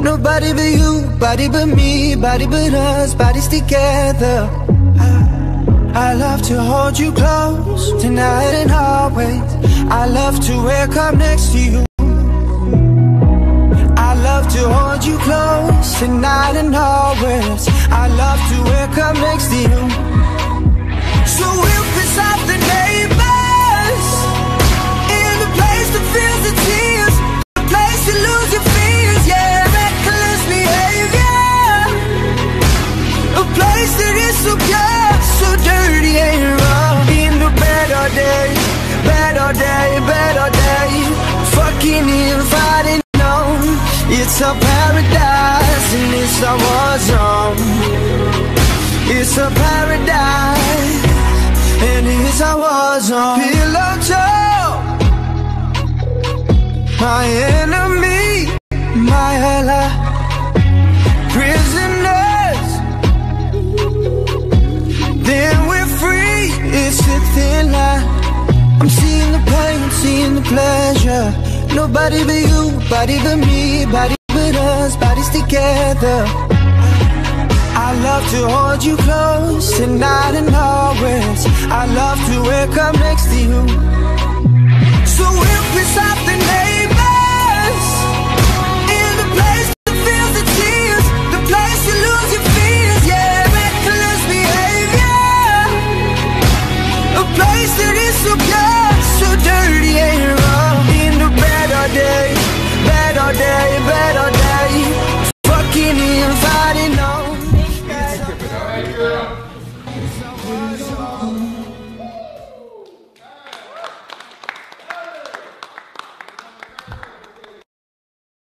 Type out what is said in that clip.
Nobody but you, body but me, body but us, bodies together. I love to hold you close, tonight and always. I love to wake up next to you. I love to hold you close, tonight and always. I love to wake up next to you. So we'll piss off the neighbors, in the place that feels the tears, the place you lose your fears, yeah, reckless behavior, a place that is so pure, so dirty and wrong. In the better day, better day, better day, fucking if I didn't know, it's a paradise and it's a war zone. It's a paradise and it's a war zone. Pillow talk, my enemy, my ally, prisoners, then we're free. It's a thin line. I'm seeing the pain, seeing the pleasure. Nobody but you, body but me, body but us, bodies together. I love to hold you close, tonight and always. I love to wake up next to you. So we'll piss off the neighbors, in the place that feels the tears, the place you lose your fears, yeah, reckless behavior, a place that is so pure,